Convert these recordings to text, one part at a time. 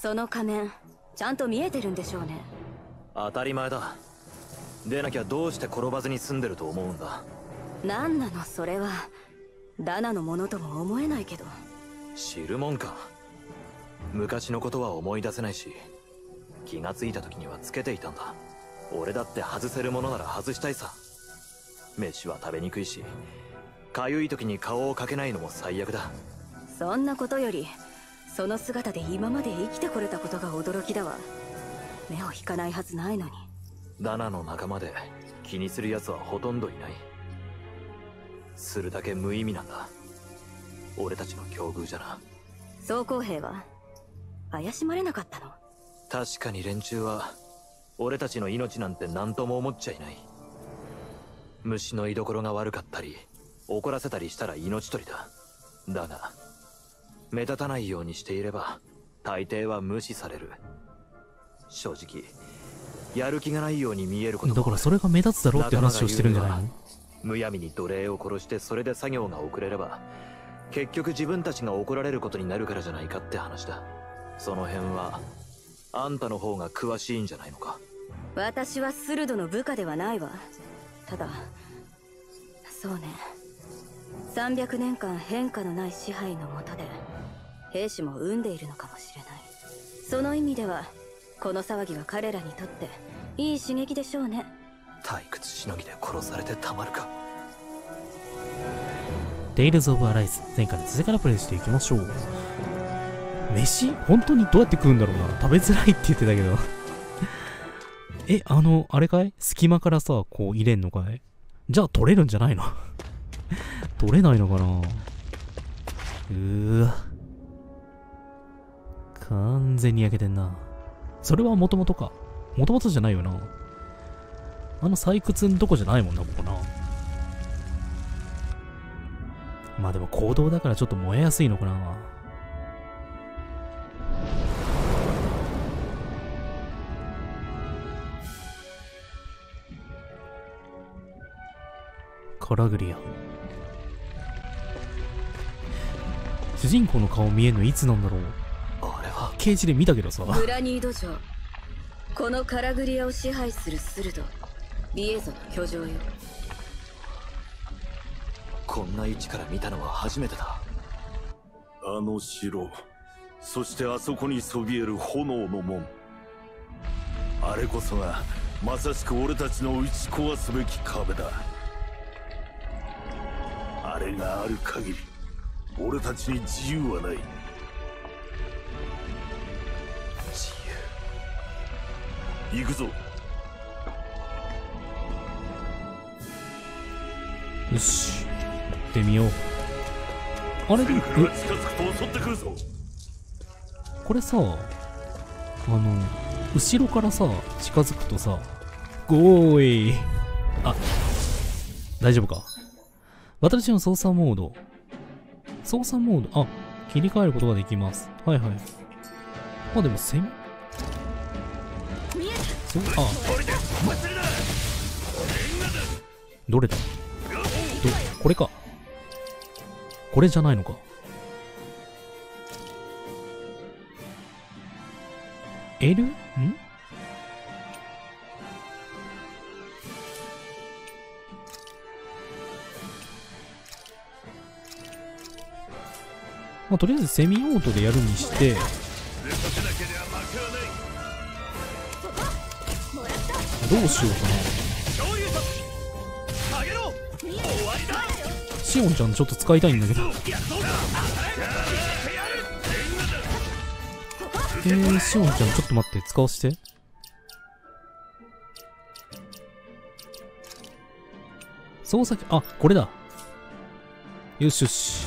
その仮面ちゃんと見えてるんでしょうね。 当たり前だ。でなきゃどうして転ばずに済んでると思うんだ。 何なのそれは。ダナのものとも思えないけど。 知るもんか。昔のことは思い出せないし、気がついた時にはつけていたんだ。俺だって外せるものなら外したいさ。飯は食べにくいし、かゆい時に顔をかけないのも最悪だ。 そんなことよりその姿で今まで生きてこれたことが驚きだわ。目を引かないはずないのに。 ダナの仲間で気にする奴はほとんどいない。するだけ無意味なんだ、俺たちの境遇じゃな。 装甲兵は怪しまれなかったの？ 確かに連中は俺たちの命なんて何とも思っちゃいない。虫の居所が悪かったり怒らせたりしたら命取りだ。だが目立たないようにしていれば大抵は無視される。正直やる気がないように見えることも。 だからそれが目立つだろうって話をしてるんじゃないの？ むやみに奴隷を殺してそれで作業が遅れれば結局自分たちが怒られることになるからじゃないかって話だ。その辺はあんたの方が詳しいんじゃないのか。 私はスルドの部下ではないわ。ただそうね、300年間変化のない支配の下で兵士も産んでいるのかもしれない。その意味ではこの騒ぎは彼らにとっていい刺激でしょうね。 退屈しのぎで殺されてたまるか。 テイルズ・オブ・アライズ、前回の続きからプレイしていきましょう。飯本当にどうやって食うんだろうな。食べづらいって言ってたけどあれかい、隙間からさこう入れんのかい。じゃあ取れるんじゃないの取れないのかな。完全に焼けてんな。それはもともとか。もともとじゃないよな。採掘んとこじゃないもんな、ここな。まあでも坑道だからちょっと燃えやすいのかな。カラグリア。主人公の顔見えるのいつなんだろう。 あれはケージで見たけどさ。 グラニード城、このカラグリアを支配するスルド、リエゾの居城よ。 こんな位置から見たのは初めてだ。 あの城、そしてあそこにそびえる炎の門、あれこそがまさしく俺たちの打ち壊すべき壁だ。あれがある限り俺たちに自由はない。 自由。行くぞ。 よし、行ってみよう。あれで、 近づくと襲ってくるぞ。 これさ、後ろからさ近づくとさ、ゴーイ、あ、大丈夫か。私の操作モード、あ、切り替えることができます。はいはい。あ、でもそう、あ、どれだ、これか。これじゃないのか。L？ ん？まあ、とりあえずセミオートでやるにして、どうしようかな。シオンちゃんちょっと使いたいんだけど。シオンちゃんちょっと待って、使わせて。操作機、あ、これだ。よしよし。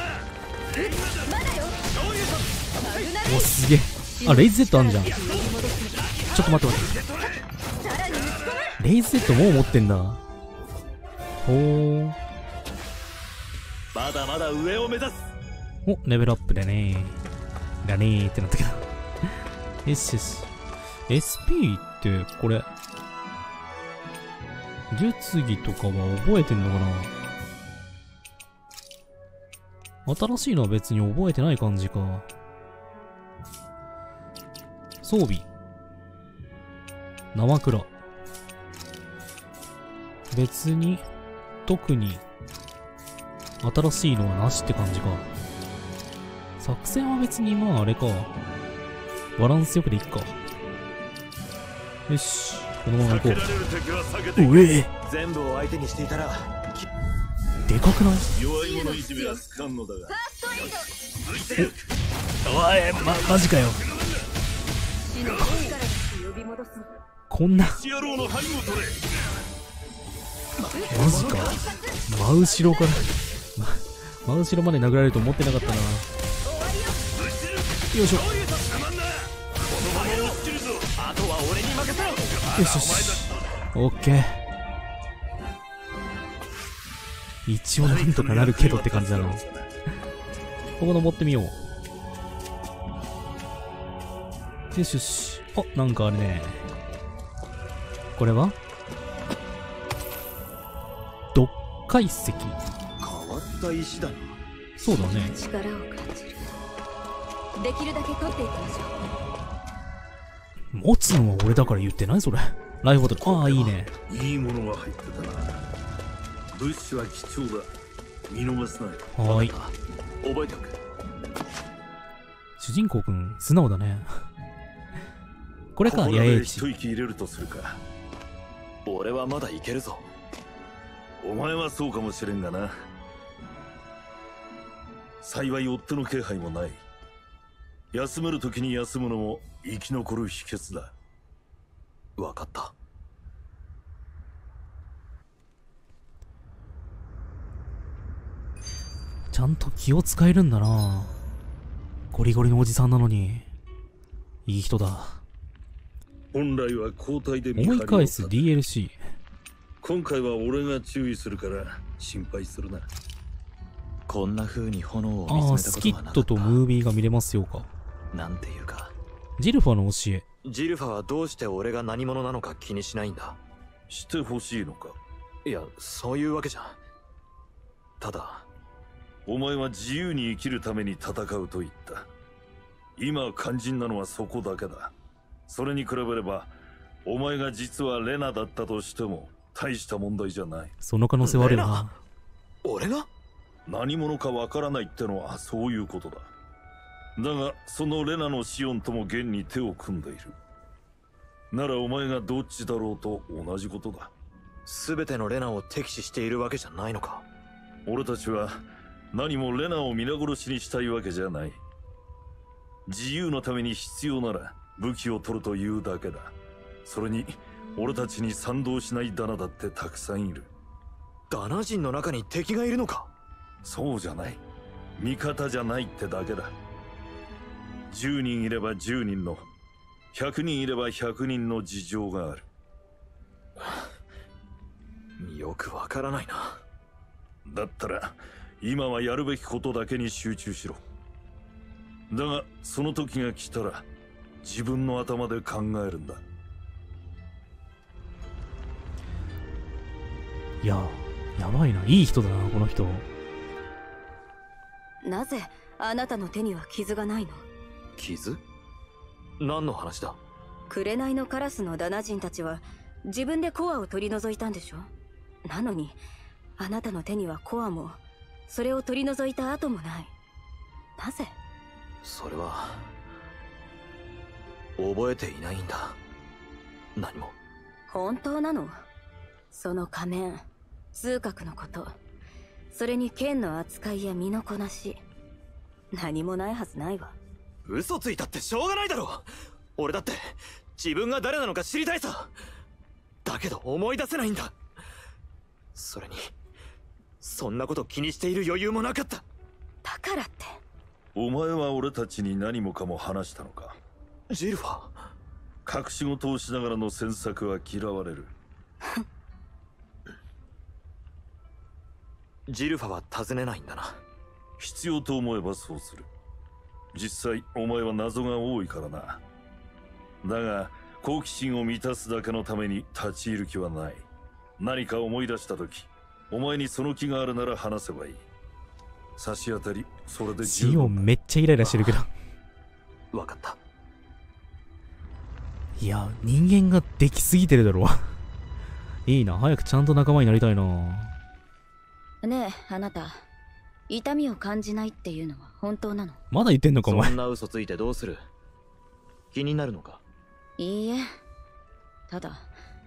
お、すげえ。あ、レイズ Z あんじゃん。ちょっと待って。レイズ Z もう持ってんだ。ほー。 まだまだ上を目指す。 お、レベルアップでねー。だねーってなったけど。よしよし。SP ってこれ、術技とかは覚えてんのかな。新しいのは別に覚えてない感じか。 装備。生倉。別に、特に、新しいのはなしって感じか。作戦は別にまああれか。バランスよくでいっか。よし、このまま行こう。うえ全部を相手にしていたらでかくない？ 弱い者いじめは好かんのだが。 おい、マジかよ。 死の力だって呼び戻す。 こんな、 野郎の背後取れ。 マジか。真後ろから、真後ろまで殴られると思ってなかったな。よいしょ。 あとは俺に任せろ。 よしよし。オッケー。一応なんとかなるけどって感じだな。ここ登ってみよう。よしよし。あ、なんかあるね。これは読解石。 変わった石だな。 そうだね。 力を感じる。できるだけ取っていきましょう。 持つのは俺だから言ってないそれ。ライフボトル。ああ、いいね。 いいものが入ってたな。物資は貴重だ。見逃すなよ。 はーい。 覚えておく。 主人公くん、素直だね。これか、 ここらで野営地。 一息入れるとするか。 俺はまだいけるぞ。 お前はそうかもしれんがな。幸い夫の気配もない。休める時に休むのも生き残る秘訣だ。 わかった。 ちゃんと気を使えるんだな。ゴリゴリのおじさんなのに。いい人だ。 本来は交代で見張りを思い返す DLC。 今回は俺が注意するから心配するな。 こんな風に炎を見つああ、 めたスキッことはなかった。 トとムービーが見れますよか。 なんていうか、 ジルファの教え。 ジルファはどうして俺が何者なのか気にしないんだ。 してほしいのか。 いや、そういうわけじゃん。ただ、 お前は自由に生きるために戦うと言った。今肝心なのはそこだけだ。それに比べればお前が実はレナだったとしても大した問題じゃない。 その可能性はあるよな。 俺が何者かわからないってのはそういうことだ。だがそのレナのシオンとも現に手を組んでいる。ならお前がどっちだろうと同じことだ。 全てのレナを敵視しているわけじゃないのか。 俺たちは何もレナを皆殺しにしたいわけじゃない。自由のために必要なら武器を取るというだけだ。それに俺たちに賛同しないダナだってたくさんいる。 ダナ人の中に敵がいるのか。 そうじゃない。味方じゃないってだけだ。10人いれば10人の、100人いれば100人の事情がある。 よくわからないな。 だったら今はやるべきことだけに集中しろ。だがその時が来たら自分の頭で考えるんだ。 いや、やばいな。いい人だな、この人。 なぜあなたの手には傷がないの？ 傷？何の話だ。 紅のカラスのダナ人たちは自分でコアを取り除いたんでしょ。なのにあなたの手にはコアもそれを取り除いた跡もない。なぜ？ それは覚えていないんだ。何も。 本当なの？その仮面、通覚のこと、それに剣の扱いや身のこなし、何もないはずないわ。 嘘ついたってしょうがないだろ。俺だって自分が誰なのか知りたいさ。だけど思い出せないんだ。それにそんなこと気にしている余裕もなかった。 だからって。 お前は俺たちに何もかも話したのか。 ジルファ。 隠し事をしながらの詮索は嫌われる。 ジルファは尋ねないんだな。 必要と思えばそうする。実際お前は謎が多いからな。だが好奇心を満たすだけのために立ち入る気はない。何か思い出した時、お前にその気があるなら話せばいい。差し当たり、それで十シオン分。 めっちゃイライラしてるけど。 分かった。 いや、人間ができすぎてるだろ。いいな、早くちゃんと仲間になりたいな。 ねえ、あなた。痛みを感じないっていうのは本当なの？ まだ言ってんのか、お前。 そんな嘘ついてどうする？気になるのか？ いいえ。ただ、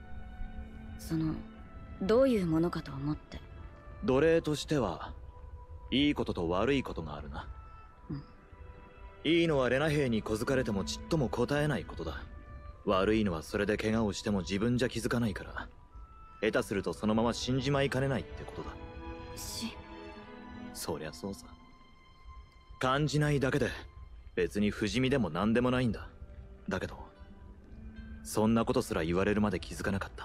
どういうものかと思って。 奴隷としては、いいことと悪いことがあるな。いいのはレナ兵に小づかれてもちっとも答えないことだ。悪いのはそれで怪我をしても自分じゃ気づかないから、下手するとそのまま死んじまいかねないってことだ。そりゃそうさ。感じないだけで別に不死身でも何でもないんだ。だけどそんなことすら言われるまで気づかなかった。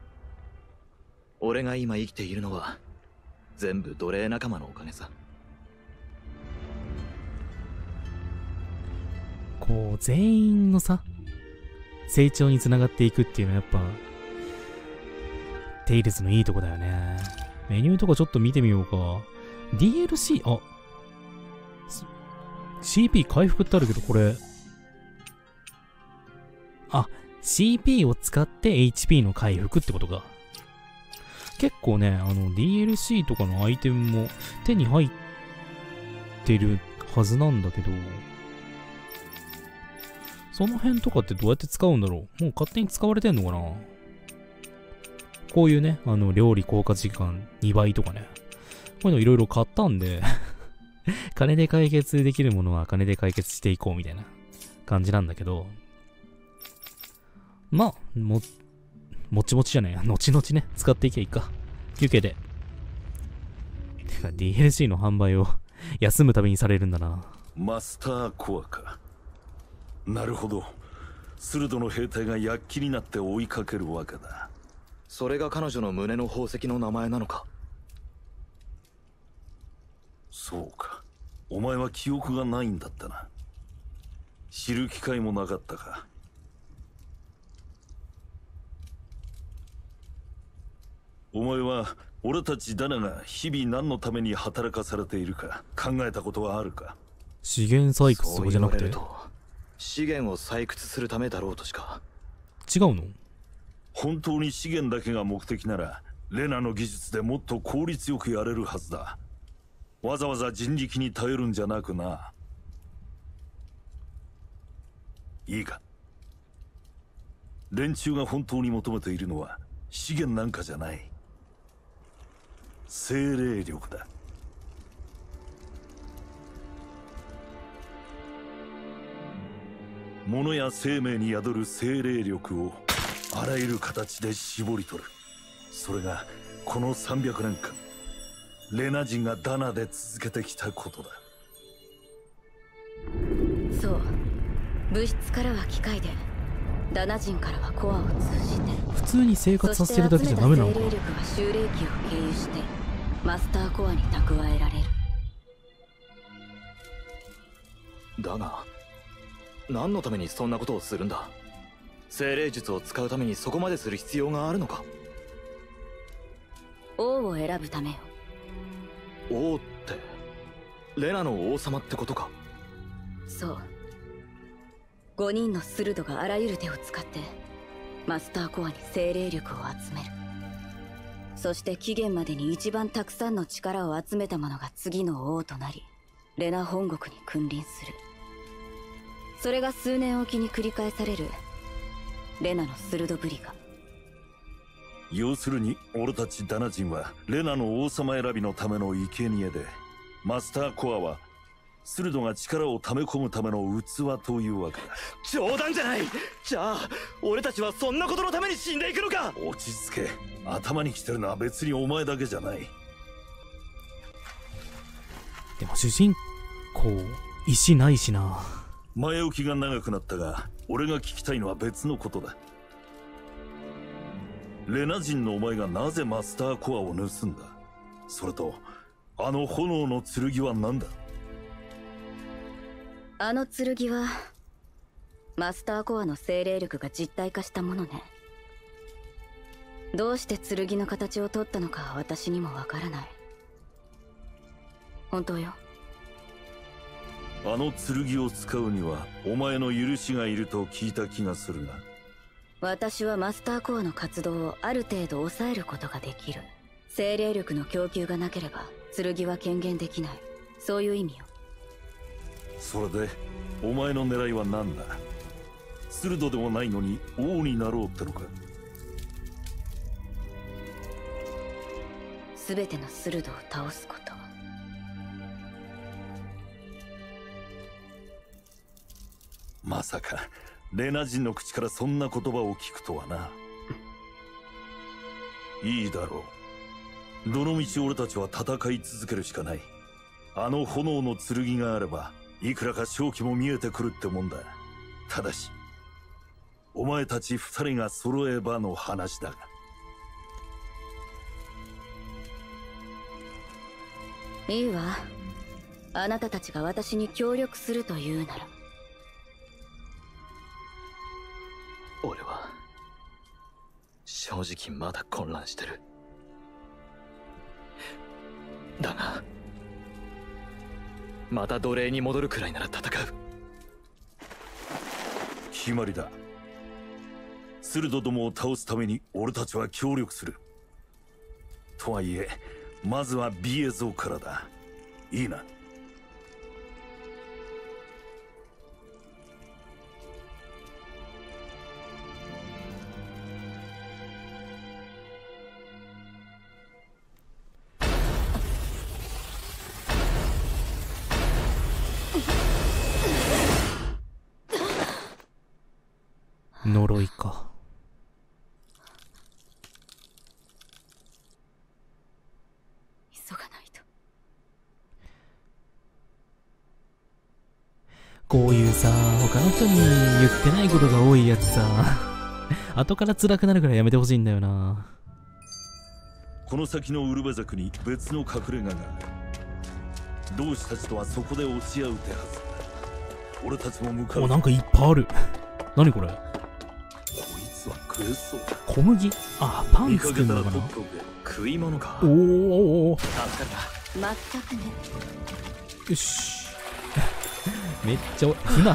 俺が今生きているのは全部奴隷仲間のおかげさ。 こう全員のさ、成長につながっていくっていうのはやっぱテイルズのいいとこだよね。メニューとかちょっと見てみようか。 DLC、 あ、CP 回復ってあるけど、これ、あ、CP を使って HP の回復ってことか。結構ね、DLC とかのアイテムも手に入ってるはずなんだけど、その辺とかってどうやって使うんだろう。もう勝手に使われてんのかな。こういうね、料理効果時間2倍とかね。こういうのいろいろ買ったんで、金で解決できるものは金で解決していこうみたいな感じなんだけど、まあ、もちもちじゃねえや。後々ね、使っていけばいいか。休憩で。てか、DLC の販売を休むためにされるんだな。 マスターコアか。なるほど。スルドの兵隊が躍起になって追いかけるわけだ。 それが彼女の胸の宝石の名前なのか？ そうか。お前は記憶がないんだったな。知る機会もなかったか。お前は俺たちダナが日々何のために働かされているか考えたことはあるか？ 資源採掘とかじゃなくて、 資源を採掘するためだろうとしか。 違うの？ 本当に資源だけが目的ならレナの技術でもっと効率よくやれるはずだ。わざわざ人力に頼るんじゃなくな。いいか、連中が本当に求めているのは資源なんかじゃない。精霊力だ。物や生命に宿る精霊力をあらゆる形で絞り取る。それがこの300年間レナ人がダナで続けてきたことだ。 そう、物質からは機械で、ダナ人からはコアを通じて、 普通に生活させてるだけじゃダメなのか。 そして集めた精霊力が修霊器を経由してマスターコアに蓄えられる。 だが何のためにそんなことをするんだ？精霊術を使うためにそこまでする必要があるのか？ 王を選ぶためよ。 王ってレナの王様ってことか？ そう、5人のスルドがあらゆる手を使ってマスターコアに精霊力を集める。そして期限までに一番たくさんの力を集めた者が次の王となり、レナ本国に君臨する。それが数年おきに繰り返されるレナのスルドブリガ。 要するに俺たちダナ人はレナの王様選びのための生贄で、マスターコアはスルドが力を溜め込むための器というわけだ。 冗談じゃない。じゃあ俺たちはそんなことのために死んでいくのか？ 落ち着け。頭に来てるのは別にお前だけじゃない。 でも主人公石ないしな。 前置きが長くなったが、俺が聞きたいのは別のことだ。レナ人のお前がなぜマスターコアを盗んだ？それとあの炎の剣は何だ？ あの剣はマスターコアの精霊力が実体化したものね。どうして剣の形を取ったのかは私にもわからない。本当よ。 あの剣を使うにはお前の許しがいると聞いた気がするが。 私はマスターコアの活動をある程度抑えることができる。精霊力の供給がなければ剣は権限できない。そういう意味よ。 それでお前の狙いは何だ？鋭でもないのに王になろうってのか？ 全ての鋭を倒すこと。 まさかレナ人の口からそんな言葉を聞くとはな。いいだろう。どのみち俺たちは戦い続けるしかない。あの炎の剣があればいくらか勝機も見えてくるってもんだ。ただしお前たち二人が揃えばの話だが。 いいわ。あなたたちが私に協力するというなら。 俺は正直まだ混乱してる。だがまた奴隷に戻るくらいなら戦う。 決まりだ。鋭どもを倒すために俺たちは協力する。とはいえまずはビエゾーからだ。いいな。 呪いか。 急がないと。 こういうさ、他の人に言ってないことが多いやつさ、後から辛くなるからやめてほしいんだよな。 この先のウルベザクに別の隠れ家がある。同志たちとはそこで落ち合う手はずだ。俺たちも向かう。 お、なんかいっぱいある。何これ？ こいつは食えそうだ。 小麦？あ、パン作るのかな？ 食い物か。 おお、 助かった。 全くね。 よし。めっちゃ船。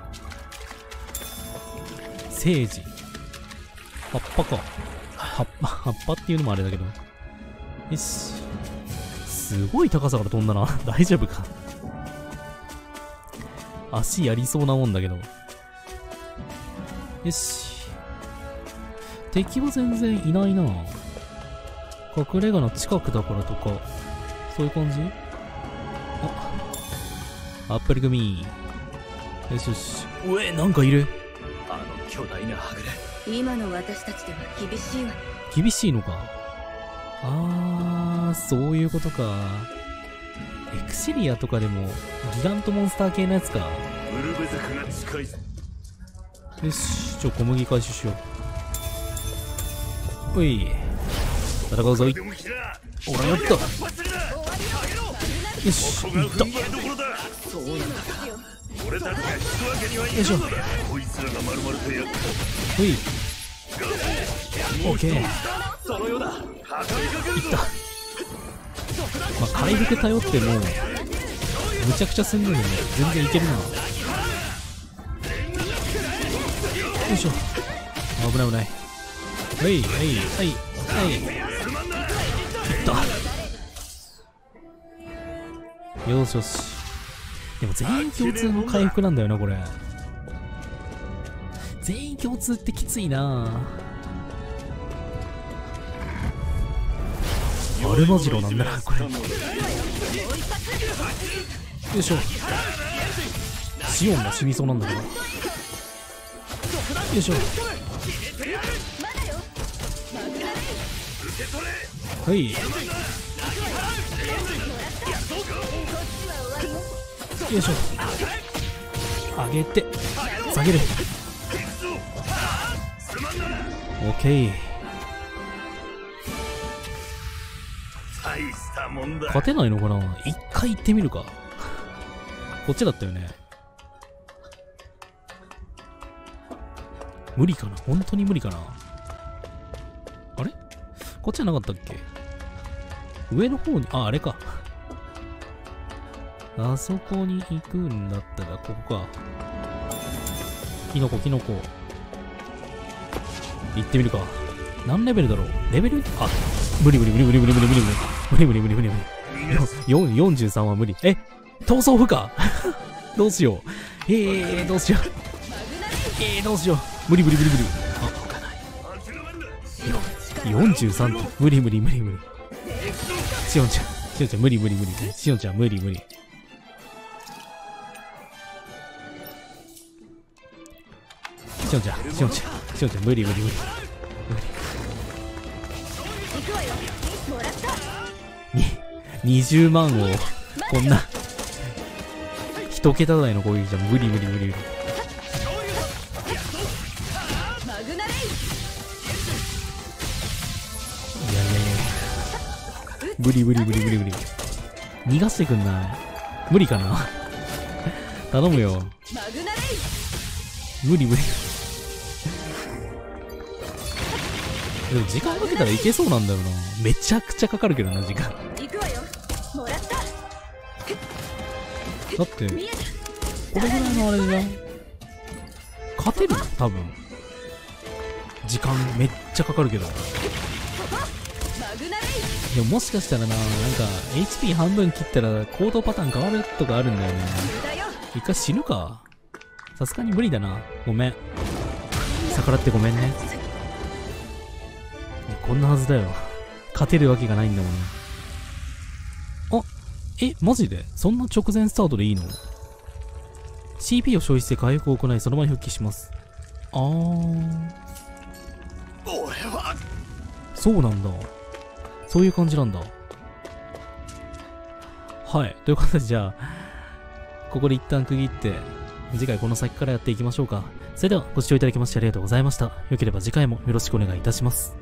セージ。葉っぱか。葉っぱっていうのもあれだけど。よし。すごい高さから飛んだな。大丈夫か。足やりそうなもんだけど。よし。敵は全然いないな。隠れ家の近くだからとか、そういう感じ？あ、アップル組。よしよし。うえ、なんかいる。 あの巨大なはぐれ。 今の私たちでは厳しいわ。 厳しいのか。そういうことか。エクシリアとかでもギガントモンスター系のやつか。 ウルベザクが近いぞ。 よし、小麦回収しよう。おい、戦うぞい。おら、やった。よし、いった。 俺たちが引くわけにはいかん。 よいしょ。 こいつらが丸々とやった。 ほい。オッケー。 そのようだ。 いった。まあ、回復頼ってもむちゃくちゃ進んでるので全然いけるな。よいしょ。危ない危ない。はいはいはいはい。いった。よしよし。でも全員共通の回復なんだよなこれ。全員共通ってきついな。アルマジロなんだなこれ。よいしょ。シオンが死にそうなんだけど。よいしょ。はい。よいしょ。上げて下げる。オッケー。 大したもんだ。 勝てないのかな。一回行ってみるか。こっちだったよね。無理かな。本当に無理かな。あれこっちじゃなかったっけ。上の方に、あ、あれか。あそこに行くんだったらここか。キノコキノコ。 行ってみるか。何レベルだろう。レベル、あ、無理無理無理無理無理無理無理無理無理無理無理無理無理。43は無理。え、逃走不可どうしよう。どうしよう。どうしよう。無理無理無理無理。あ、43って無理無理無理無理。しおんちゃん、しおんちゃん無理無理無理。しおんちゃん無理無理。しおんちゃん、しおんちゃん、しおんちゃん無理無理無理。20万をこんな一桁台の攻撃じゃ無理無理無理無理。いやいやいや無理無理無理無理無理。逃がしてくんない？無理かな頼むよ。無理無理。でも時間かけたらいけそうなんだよな。めちゃくちゃかかるけどな、時間。だって、これぐらいのあれじゃん。勝てるよ、多分。時間めっちゃかかるけど。でももしかしたらな、なんか、HP 半分切ったら行動パターン変わるとかあるんだよね。一回死ぬか。さすがに無理だな。ごめん。逆らってごめんね。こんなはずだよ。勝てるわけがないんだもんね。あ、マジでそんな直前スタートでいいの？ CP を消費して回復を行い、その場に復帰します。そうなんだ。そういう感じなんだ。はい。ということで、じゃあ、ここで一旦区切って、次回この先からやっていきましょうか。それでは、ご視聴いただきましてありがとうございました。良ければ次回もよろしくお願いいたします。